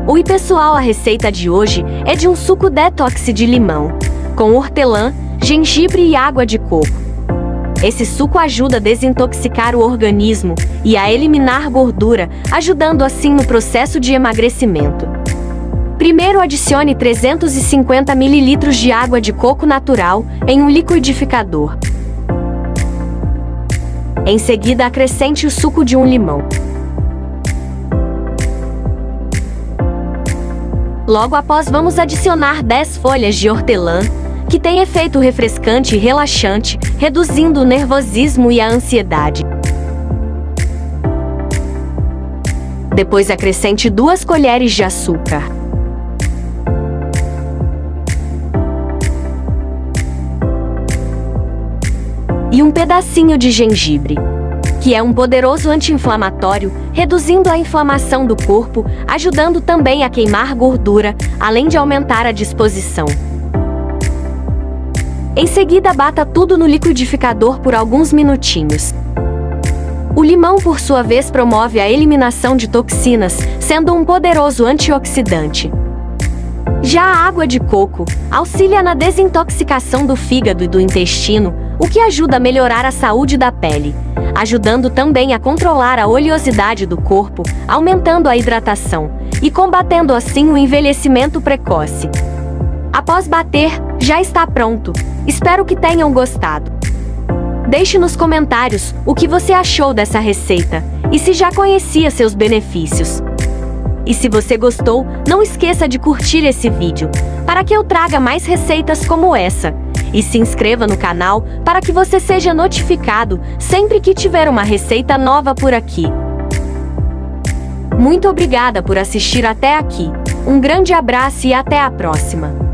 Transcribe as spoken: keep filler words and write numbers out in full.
Oi pessoal, a receita de hoje é de um suco detox de limão, com hortelã, gengibre e água de coco. Esse suco ajuda a desintoxicar o organismo e a eliminar gordura, ajudando assim no processo de emagrecimento. Primeiro adicione trezentos e cinquenta mililitros de água de coco natural em um liquidificador. Em seguida, acrescente o suco de um limão. Logo após, vamos adicionar dez folhas de hortelã, que tem efeito refrescante e relaxante, reduzindo o nervosismo e a ansiedade. Depois acrescente duas colheres de açúcar. E um pedacinho de gengibre, que é um poderoso anti-inflamatório, reduzindo a inflamação do corpo, ajudando também a queimar gordura, além de aumentar a disposição. Em seguida, bata tudo no liquidificador por alguns minutinhos. O limão, por sua vez, promove a eliminação de toxinas, sendo um poderoso antioxidante. Já a água de coco auxilia na desintoxicação do fígado e do intestino, o que ajuda a melhorar a saúde da pele, ajudando também a controlar a oleosidade do corpo, aumentando a hidratação e combatendo assim o envelhecimento precoce. Após bater, já está pronto. Espero que tenham gostado. Deixe nos comentários o que você achou dessa receita e se já conhecia seus benefícios. E se você gostou, não esqueça de curtir esse vídeo, para que eu traga mais receitas como essa. E se inscreva no canal para que você seja notificado sempre que tiver uma receita nova por aqui. Muito obrigada por assistir até aqui. Um grande abraço e até a próxima!